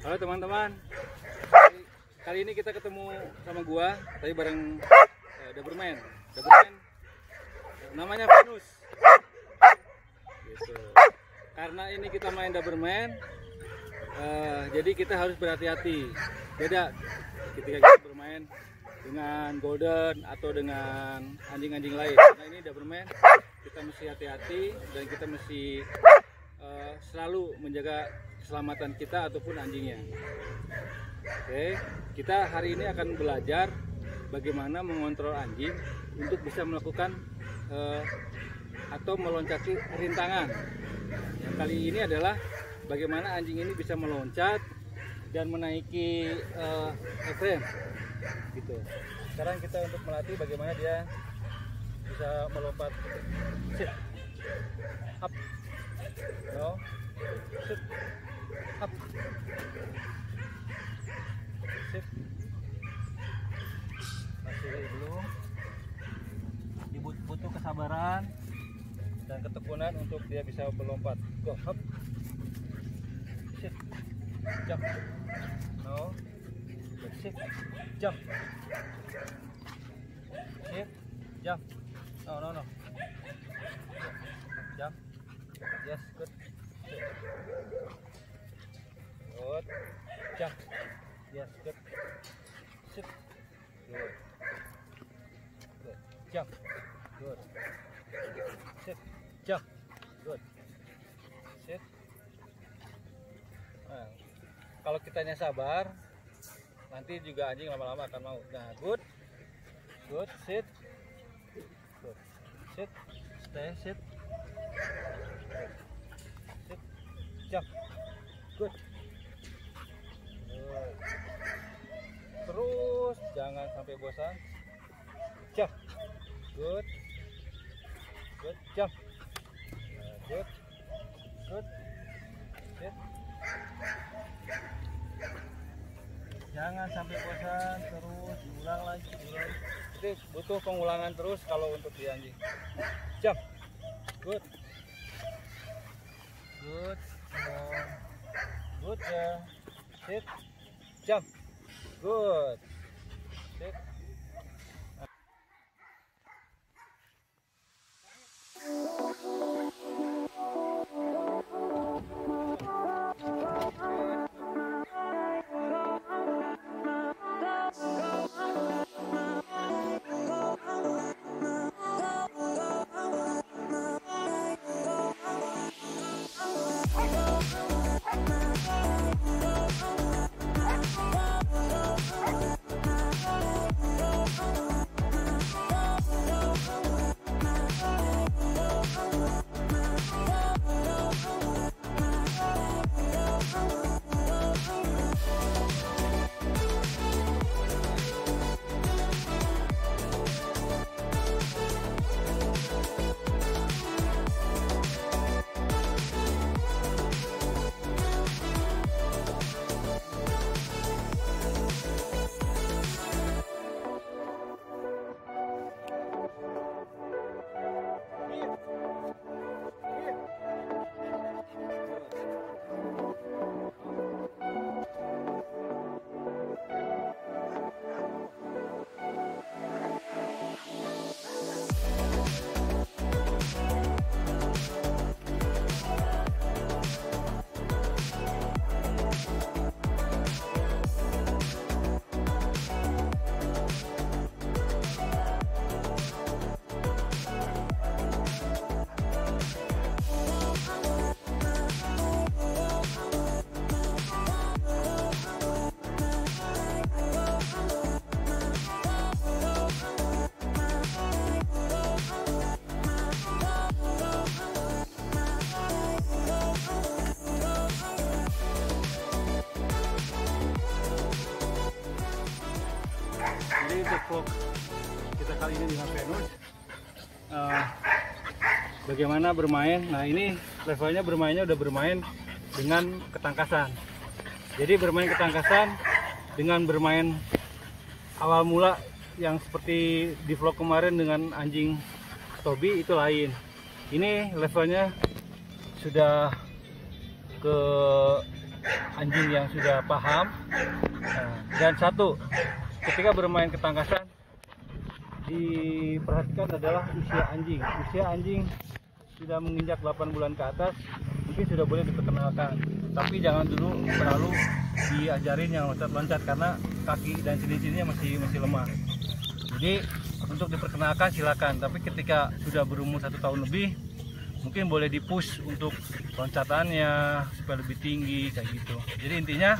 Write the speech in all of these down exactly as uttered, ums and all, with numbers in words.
Halo teman-teman, kali ini kita ketemu sama gua, tapi bareng uh, Doberman. Doberman namanya Venus. Gitu. Karena ini kita main Doberman, uh, jadi kita harus berhati-hati. Beda ketika kita bermain dengan Golden atau dengan anjing-anjing lain. Karena ini Doberman, kita mesti hati-hati dan kita mesti uh, selalu menjaga keselamatan kita ataupun anjingnya. Oke, kita hari ini akan belajar bagaimana mengontrol anjing untuk bisa melakukan uh, atau meloncati rintangan. Yang kali ini adalah bagaimana anjing ini bisa meloncat dan menaiki uh, frame, gitu. Sekarang kita untuk melatih bagaimana dia bisa melompat. Sit, up, no, sit, up, sit. Masih belum. Butuh kesabaran dan ketekunan untuk dia bisa melompat. Go, up, sit, jump, no, sit, jump, sit, jump, no, no, no, jump, yes, good, sit, good, jump, yes, good, sit, good, good, jump, good, sit, jump, good, sit. Nah, kalau kitanya sabar, nanti juga anjing lama-lama akan mau. Nah, good, good, sit, good, sit, stay, sit, sit, jump, good, good. Terus jangan sampai bosan, jump, good, good, jump, nah, good, good, sit. Jangan sampai bosan, terus diulang lagi, diulang. Itu butuh pengulangan terus kalau untuk di anjing. Jump, good, good, on. Good, ya, sit, jump, good, sit. Jadi untuk vlog kita kali ini dengan Venus, uh, bagaimana bermain. Nah, ini levelnya bermainnya udah bermain dengan ketangkasan. Jadi bermain ketangkasan dengan bermain awal mula yang seperti di vlog kemarin dengan anjing Toby itu lain. Ini levelnya sudah ke anjing yang sudah paham. Nah, dan satu, ketika bermain ketangkasan diperhatikan adalah usia anjing. Usia anjing sudah menginjak delapan bulan ke atas, mungkin sudah boleh diperkenalkan. Tapi jangan dulu terlalu diajarin yang loncat-loncat karena kaki dan sendi-sendinya masih masih lemah. Jadi untuk diperkenalkan silakan. Tapi ketika sudah berumur satu tahun lebih, mungkin boleh dipush untuk loncatannya supaya lebih tinggi kayak gitu. Jadi intinya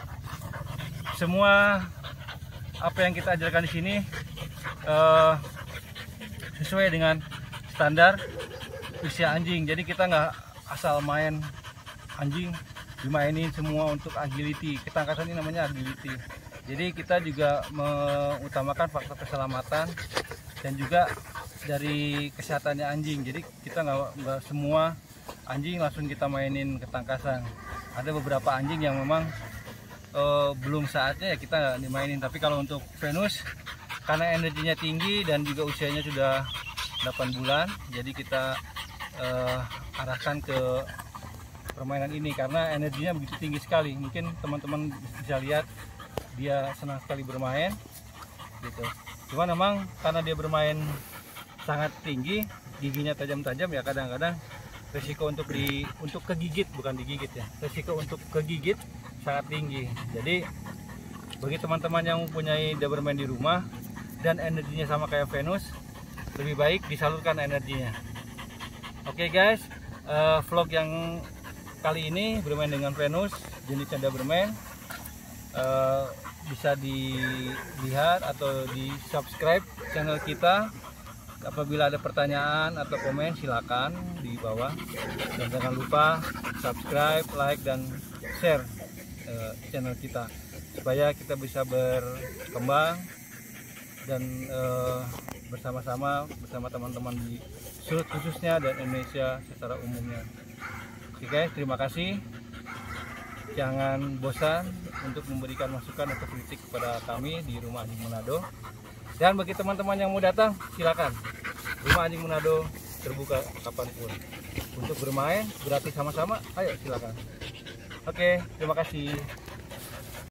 semua apa yang kita ajarkan di sini uh, sesuai dengan standar usia anjing. Jadi kita nggak asal main anjing dimainin semua untuk agility. Ketangkasan ini namanya agility. Jadi kita juga mengutamakan faktor keselamatan dan juga dari kesehatannya anjing. Jadi kita nggak nggak semua anjing langsung kita mainin ketangkasan. Ada beberapa anjing yang memang uh, belum saatnya ya kita dimainin. Tapi kalau untuk Venus, karena energinya tinggi dan juga usianya sudah delapan bulan, jadi kita uh, arahkan ke permainan ini karena energinya begitu tinggi sekali. Mungkin teman-teman bisa lihat dia senang sekali bermain gitu. Cuma memang karena dia bermain sangat tinggi, giginya tajam-tajam, ya kadang-kadang resiko untuk di untuk kegigit, bukan digigit ya, resiko untuk kegigit sangat tinggi. Jadi bagi teman-teman yang mempunyai Doberman di rumah dan energinya sama kayak Venus, lebih baik disalurkan energinya. Oke guys, uh, vlog yang kali ini bermain dengan Venus jenisnya Doberman, uh, bisa dilihat atau di subscribe channel kita. Apabila ada pertanyaan atau komen silakan di bawah, dan jangan lupa subscribe, like dan share uh, channel kita supaya kita bisa berkembang dan uh, bersama-sama bersama teman-teman di Sud khususnya dan Indonesia secara umumnya. Oke guys, terima kasih. Jangan bosan untuk memberikan masukan atau kritik kepada kami di Rumah Anjing Manado. Dan bagi teman-teman yang mau datang, silakan. Rumah Anjing Manado terbuka kapanpun. Untuk bermain, gratis sama-sama, ayo silakan. Oke, terima kasih.